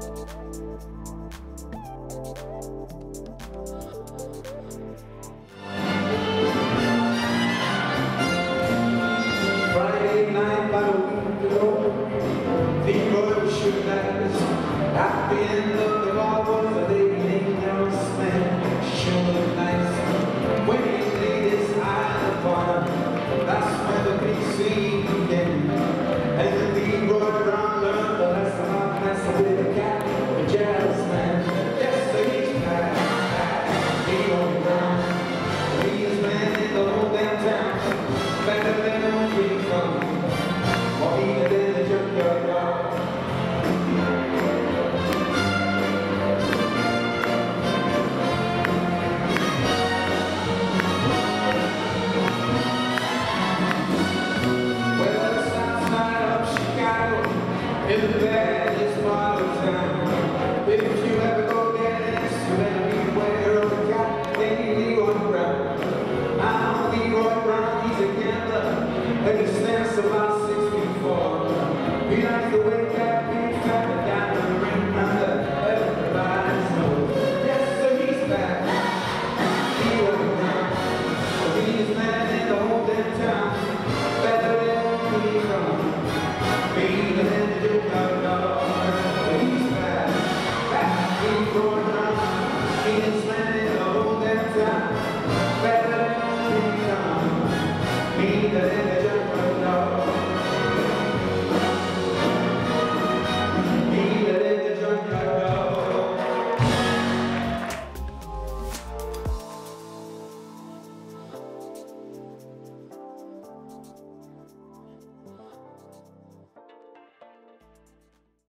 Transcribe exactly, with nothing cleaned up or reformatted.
Friday night about a week ago, people shook hands. At the end of the bar was a lady named Alice Man. She sure looked nice when he laid his eye on the bar. That's when the big scene